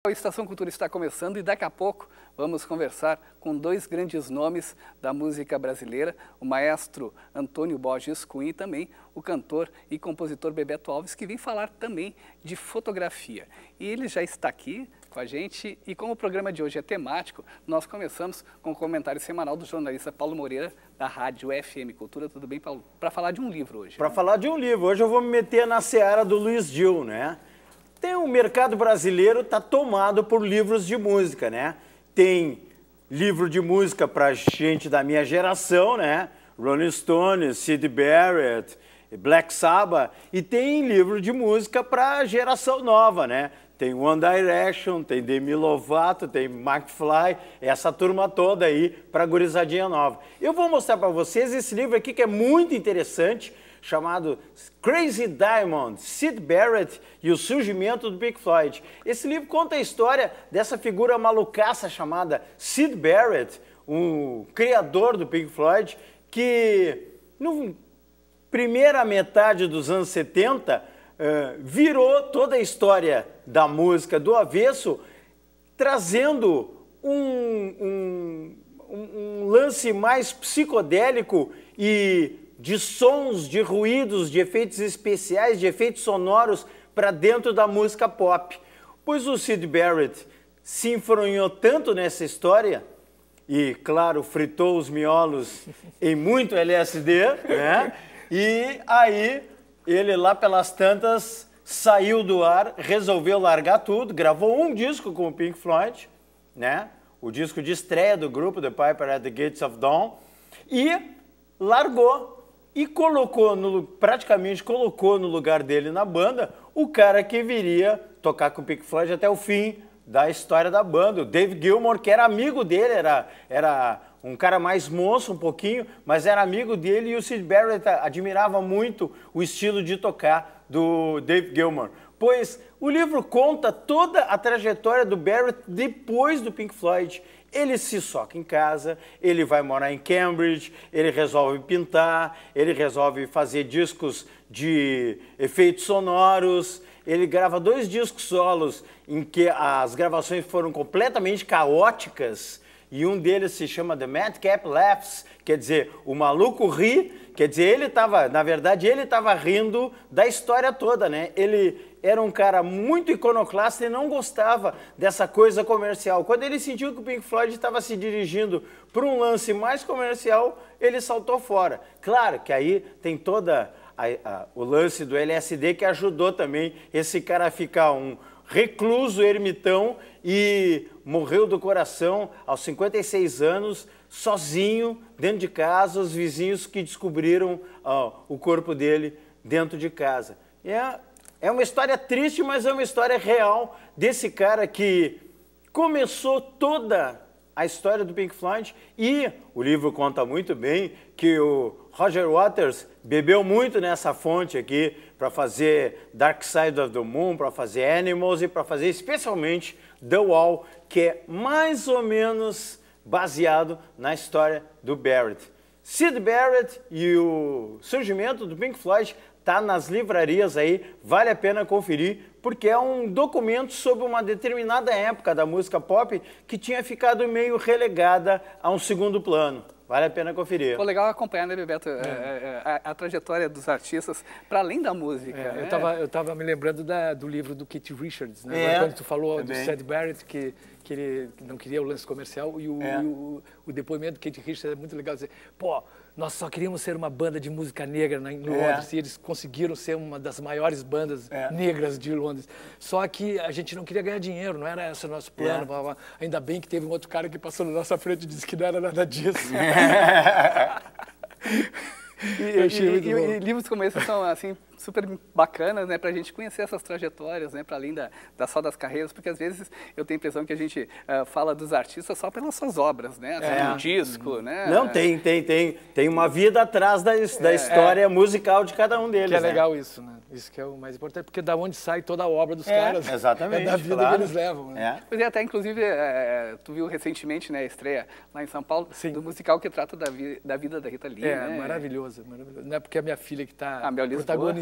A Estação Cultura está começando e daqui a pouco vamos conversar com dois grandes nomes da música brasileira, o maestro Antônio Borges Cunha e também o cantor e compositor Bebeto Alves, que vem falar também de fotografia. E ele já está aqui com a gente e como o programa de hoje é temático, nós começamos com o comentário semanal do jornalista Paulo Moreira, da Rádio FM Cultura. Tudo bem, Paulo? Para falar de um livro hoje. Para falar de um livro. Hoje eu vou me meter na seara do Luiz Gil, né? O mercado brasileiro está tomado por livros de música, né? Tem livro de música para gente da minha geração, né? Rolling Stones, Syd Barrett, Black Sabbath. E tem livro de música para a geração nova, né? Tem One Direction, tem Demi Lovato, tem McFly, essa turma toda aí para a gurizadinha nova. Eu vou mostrar para vocês esse livro aqui que é muito interessante, chamado Crazy Diamond, Syd Barrett e o surgimento do Pink Floyd. Esse livro conta a história dessa figura malucaça chamada Syd Barrett, um criador do Pink Floyd, que na primeira metade dos anos 70 virou toda a história da música do avesso, trazendo um lance mais psicodélico e de sons, de ruídos, de efeitos especiais, de efeitos sonoros para dentro da música pop. Pois o Syd Barrett se enfronhou tanto nessa história e, claro, fritou os miolos em muito LSD, né? E aí ele lá pelas tantas saiu do ar, resolveu largar tudo, gravou um disco com o Pink Floyd, né? O disco de estreia do grupo, The Piper at the Gates of Dawn, e largou. E praticamente colocou no lugar dele na banda o cara que viria tocar com o Pink Floyd até o fim da história da banda, o Dave Gilmour, que era amigo dele, era um cara mais moço um pouquinho, mas era amigo dele, e o Syd Barrett admirava muito o estilo de tocar do Dave Gilmour. Pois o livro conta toda a trajetória do Barrett depois do Pink Floyd. Ele se soca em casa, ele vai morar em Cambridge, ele resolve pintar, ele resolve fazer discos de efeitos sonoros, ele grava 2 discos solos em que as gravações foram completamente caóticas, e um deles se chama The Madcap Laughs, quer dizer, o maluco ri, quer dizer, na verdade, ele estava rindo da história toda, né? Ele era um cara muito iconoclasta e não gostava dessa coisa comercial. Quando ele sentiu que o Pink Floyd estava se dirigindo para um lance mais comercial, ele saltou fora. Claro que aí tem toda o lance do LSD que ajudou também esse cara a ficar um recluso, ermitão, e morreu do coração aos 56 anos, sozinho, dentro de casa, os vizinhos que descobriram o corpo dele dentro de casa. É uma história triste, mas é uma história real desse cara que começou toda a história do Pink Floyd, e o livro conta muito bem que o Roger Waters bebeu muito nessa fonte aqui para fazer Dark Side of the Moon, para fazer Animals e para fazer especialmente The Wall, que é mais ou menos baseado na história do Barrett. Syd Barrett e o surgimento do Pink Floyd está nas livrarias aí, vale a pena conferir, porque é um documento sobre uma determinada época da música pop que tinha ficado meio relegada a um segundo plano. Vale a pena conferir. Foi legal acompanhar, né, Bebeto, a trajetória dos artistas para além da música. Eu estava me lembrando do livro do Keith Richards, né? Quando tu falou do Syd Barrett, que ele não queria o lance comercial, e o depoimento do Keith Richards é muito legal, dizer, pô, nós só queríamos ser uma banda de música negra em Londres, e eles conseguiram ser uma das maiores bandas negras de Londres. Só que a gente não queria ganhar dinheiro, não era esse o nosso plano. Blá, blá. Ainda bem que teve um outro cara que passou na nossa frente e disse que não era nada disso. E livros como esse são, assim, super bacanas, né, para a gente conhecer essas trajetórias, né, para além só das carreiras, porque às vezes eu tenho a impressão que a gente fala dos artistas só pelas suas obras, né, assim, um disco, né. Não, tem uma vida atrás da história musical de cada um deles. Que é legal isso, né? Isso que é o mais importante, porque da onde sai toda a obra dos caras. Exatamente. É da vida que eles levam. Né? Pois é, até inclusive, tu viu recentemente, né, a estreia lá em São Paulo, do musical que trata da vida da Rita Lee, né? Maravilhoso, maravilhoso. Não é porque a minha filha que está protagonizando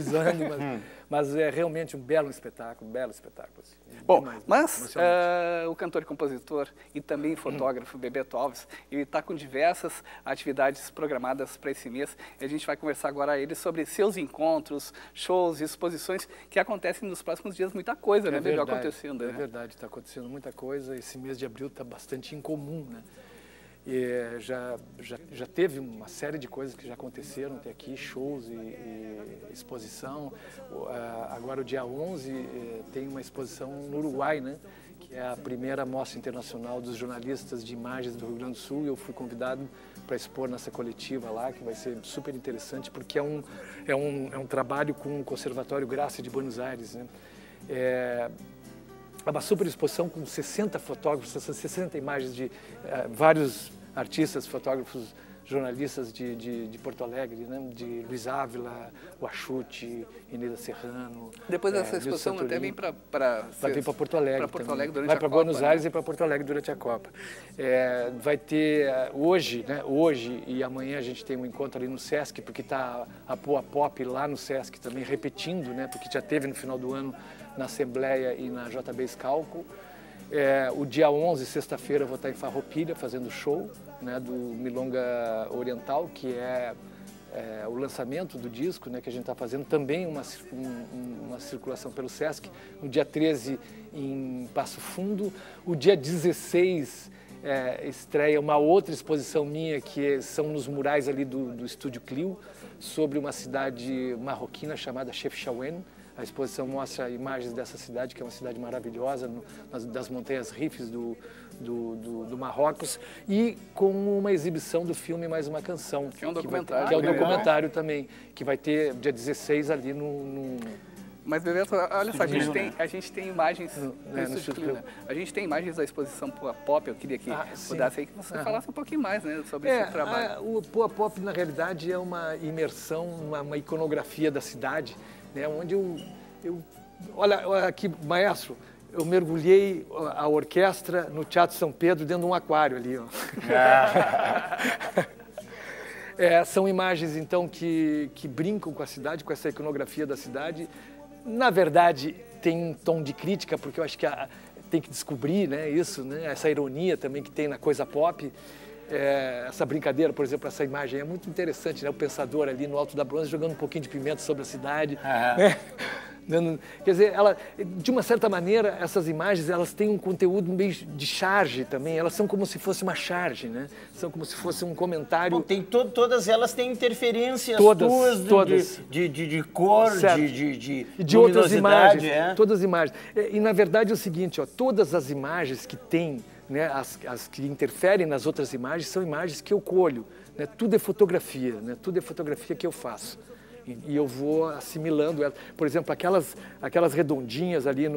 improvisando, mas é realmente um belo espetáculo, assim. Bom, mas o cantor e compositor e também fotógrafo Bebeto Alves, ele está com diversas atividades programadas para esse mês, e a gente vai conversar agora a ele sobre seus encontros, shows, exposições que acontecem nos próximos dias, muita coisa, né, Bebê, acontecendo. É verdade, está acontecendo muita coisa, esse mês de abril está bastante incomum, né? E já teve uma série de coisas que já aconteceram até aqui, shows e exposição. Agora, o dia 11, tem uma exposição no Uruguai, né? Que é a primeira Mostra Internacional dos Jornalistas de Imagens do Rio Grande do Sul. E eu fui convidado para expor nessa coletiva lá, que vai ser super interessante, porque é um trabalho com o Conservatório Graça de Buenos Aires, né? É uma super exposição com 60 fotógrafos, 60 imagens de vários artistas, fotógrafos, jornalistas de Porto Alegre, né? De Luiz Ávila, o Axute, Inês Serrano. Depois dessa exposição até vem para Porto Alegre. Para Porto Alegre durante vai a para Copa. Buenos Aires e para Porto Alegre durante a Copa. Vai ter hoje, né? Hoje e amanhã a gente tem um encontro ali no Sesc, porque está a Poa Pop lá no Sesc também repetindo, né? Porque já teve no final do ano na Assembleia e na JB Scalco. O dia 11, sexta-feira, eu vou estar em Farroupilha fazendo show, né, do Milonga Oriental, que é o lançamento do disco, né, que a gente está fazendo. Também uma circulação pelo Sesc. No dia 13, em Passo Fundo. O dia 16, estreia uma outra exposição minha, que são nos murais ali do Estúdio Clio, sobre uma cidade marroquina chamada Chefchaouen. A exposição mostra imagens dessa cidade, que é uma cidade maravilhosa, das montanhas Rifes do Marrocos, e com uma exibição do filme Mais Uma Canção. Que é um documentário. Que é um documentário também, que vai ter dia 16 ali no... Mas, Bebeto, olha só, a gente tem imagens no Estúdio Clio, né? A gente tem imagens da exposição Poa Pop. Eu queria que pudesse aí que você falasse um pouquinho mais, né, sobre esse trabalho. O Poa Pop, na realidade, é uma imersão, uma iconografia da cidade, né, onde eu... Olha aqui, maestro, eu mergulhei a orquestra no Teatro São Pedro dentro de um aquário ali, ó. São imagens, então, que brincam com a cidade, com essa iconografia da cidade. Na verdade, tem um tom de crítica, porque eu acho que tem que descobrir, né, isso, né, essa ironia também que tem na coisa pop. Essa brincadeira, por exemplo, essa imagem é muito interessante, né? O pensador ali no alto da bronze jogando um pouquinho de pimenta sobre a cidade. Né? Quer dizer, de uma certa maneira, essas imagens, elas têm um conteúdo meio de charge também. Elas são como se fosse uma charge, né? São como se fosse um comentário. Bom, todas elas têm interferências todas de cor, de outras imagens. Todas as imagens. E na verdade é o seguinte, ó, todas as imagens que tem, né, as que interferem nas outras imagens são imagens que eu colho, né? Tudo é fotografia, né? Tudo é fotografia que eu faço. E eu vou assimilando elas. Por exemplo, aquelas redondinhas ali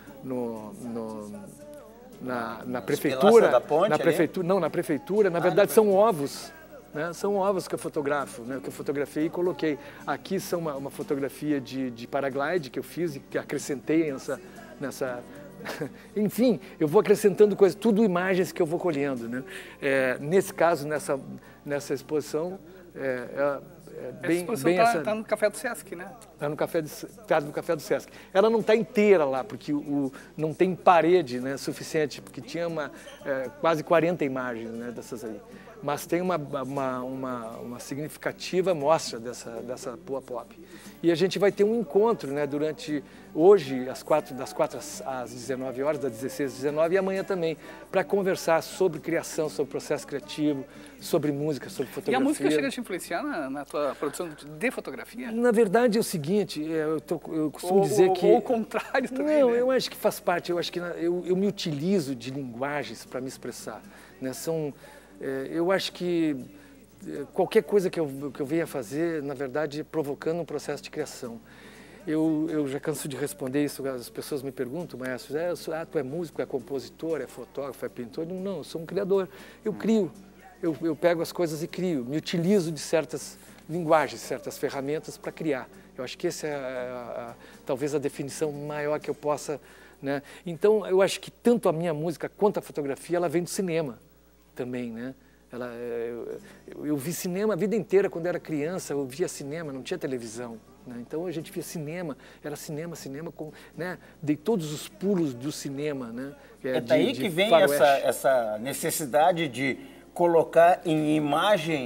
na prefeitura. Da ponte, na prefeitura, na verdade são ovos. Né? São ovos que eu fotografo, né? Que eu fotografei e coloquei. Aqui são uma fotografia de paraglide que eu fiz e que acrescentei nessa enfim, eu vou acrescentando coisas, tudo imagens que eu vou colhendo, né? Nesse caso, nessa exposição, bem está no Café do Sesc, né? Está no Café do Sesc. Ela não está inteira lá, porque não tem parede, né, suficiente, porque tinha quase 40 imagens, né, dessas aí. Mas tem uma significativa mostra dessa Poa Pop. E a gente vai ter um encontro, né, durante hoje, das 4 às 19 horas, das 16 às 19, e amanhã também, para conversar sobre criação, sobre processo criativo, sobre música, sobre fotografia. E a música chega a te influenciar na tua produção de fotografia? Na verdade é o seguinte, eu costumo dizer que... Ou o contrário também, Não, né? eu acho que faz parte, eu acho que eu me utilizo de linguagens para me expressar, né? Eu acho que qualquer coisa que eu venha fazer, na verdade, é provocando um processo de criação. Eu já canso de responder isso, as pessoas me perguntam, mas tu é músico, é compositor, é fotógrafo, é pintor? Não, eu sou um criador, eu crio, eu pego as coisas e crio, me utilizo de certas linguagens, certas ferramentas para criar. Eu acho que essa é talvez a definição maior que eu possa, né? Então, eu acho que tanto a minha música quanto a fotografia, ela vem do cinema também, né? Eu vi cinema a vida inteira, quando era criança, eu via cinema, não tinha televisão. né? Então a gente via cinema, era cinema, né? Dei todos os pulos do cinema, né? É daí que vem essa necessidade de colocar em imagem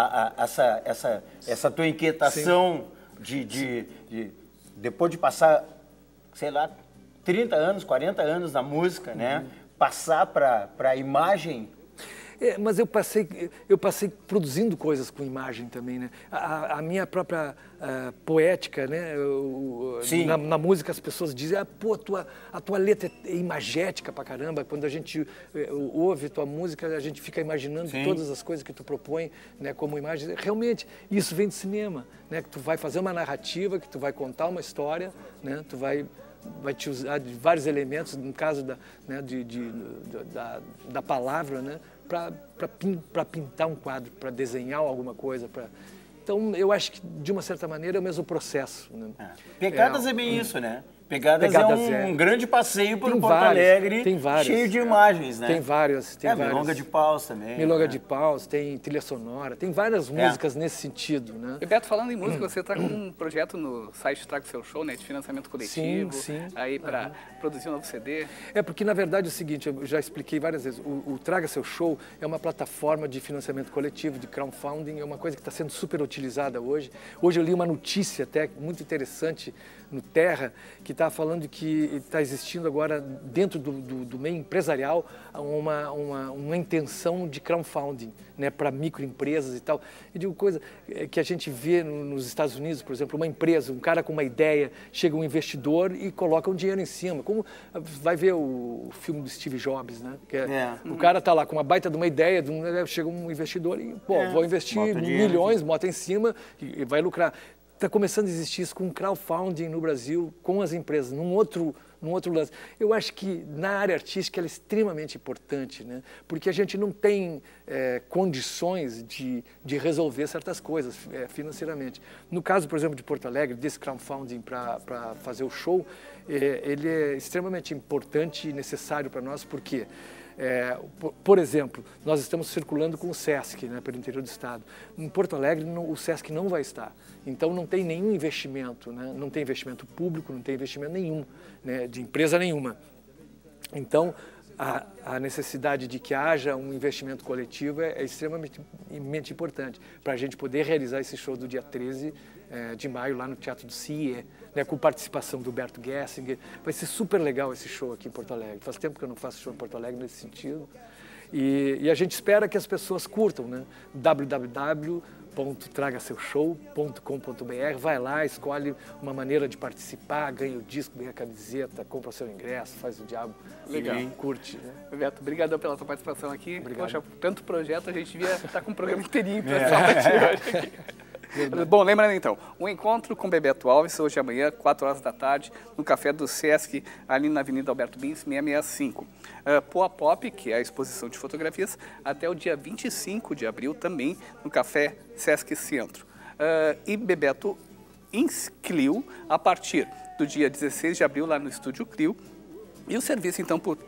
essa tua inquietação de depois de passar, sei lá, 30 anos, 40 anos na música, né? Passar para a imagem. Mas eu passei produzindo coisas com imagem também, né? A minha própria poética, né? Na música as pessoas dizem, pô, a tua letra é imagética pra caramba. Quando a gente ouve tua música, a gente fica imaginando todas as coisas que tu propõe, né? Como imagem. Realmente, isso vem do cinema, né? Que tu vai fazer uma narrativa, que tu vai contar uma história, né? Tu vai te usar de vários elementos, no caso da palavra, né? Para pintar um quadro, para desenhar alguma coisa. Então, eu acho que, de uma certa maneira, é o mesmo processo. Né? Pegadas é bem isso, né? Pegadas é um grande passeio por Porto Alegre, cheio de imagens, né? Tem várias. Milonga de Paus também. Milonga de Paus, tem trilha sonora, tem várias músicas nesse sentido, né? Bebeto, falando em música, você está com um projeto no site Traga Seu Show, né? De financiamento coletivo, aí para produzir um novo CD. Porque, na verdade, é o seguinte, eu já expliquei várias vezes, o Traga Seu Show é uma plataforma de financiamento coletivo, de crowdfunding, é uma coisa que está sendo super utilizada hoje. Hoje eu li uma notícia até muito interessante no Terra, que está falando que está existindo agora, dentro do meio empresarial, uma intenção de crowdfunding, né, para microempresas e tal. E digo coisa que a gente vê nos Estados Unidos, por exemplo, uma empresa, um cara com uma ideia, chega um investidor e coloca um dinheiro em cima. Como vai ver o filme do Steve Jobs, né? O cara está lá com uma baita de uma ideia, chega um investidor e, vou investir milhões, bota em cima e vai lucrar. Está começando a existir isso com crowdfunding no Brasil, com as empresas, num outro lance. Eu acho que na área artística ela é extremamente importante, né? Porque a gente não tem condições de resolver certas coisas financeiramente. No caso, por exemplo, de Porto Alegre, desse crowdfunding para fazer o show, ele é extremamente importante e necessário para nós, porque por exemplo, nós estamos circulando com o Sesc, né, pelo interior do estado. Em Porto Alegre, o Sesc não vai estar. Então, não tem nenhum investimento, né? Não tem investimento público, não tem investimento nenhum, né, de empresa nenhuma. Então, a necessidide de que haja um investimento coletivo é extremamente importante para a gente poder realizar esse show do dia 13 de maio lá no Teatro do CIE, né, com participação do Humberto Gessinger. Vai ser super legal esse show aqui em Porto Alegre. Faz tempo que eu não faço show em Porto Alegre nesse sentido. E a gente espera que as pessoas curtam, né? www.tragaseusshow.com.br. Vai lá, escolhe uma maneira de participar, ganha o disco, ganha a camiseta, compra o seu ingresso, faz o diabo. Legal. E curte. Né? Bebeto, obrigado pela tua participação aqui. Obrigado. Poxa, tanto projeto, a gente devia estar com um programa inteirinho para falar de hoje aqui. Bom, lembrando então, o encontro com Bebeto Alves, hoje e amanhã, 4 horas da tarde, no Café do Sesc, ali na Avenida Alberto Bins, 665. Poa Pop, que é a exposição de fotografias, até o dia 25 de abril, também no Café Sesc Centro. E Bebeto Clio, a partir do dia 16 de abril, lá no Estúdio Clio. E o serviço, então, por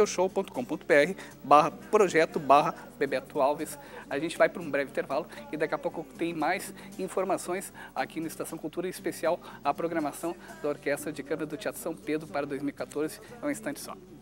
tragaseusshow.com.br/projeto/Bebeto Alves. A gente vai para um breve intervalo e daqui a pouco tem mais informações aqui no Estação Cultura, em especial a programação da Orquestra de Câmara do Teatro São Pedro para 2014. É um instante só.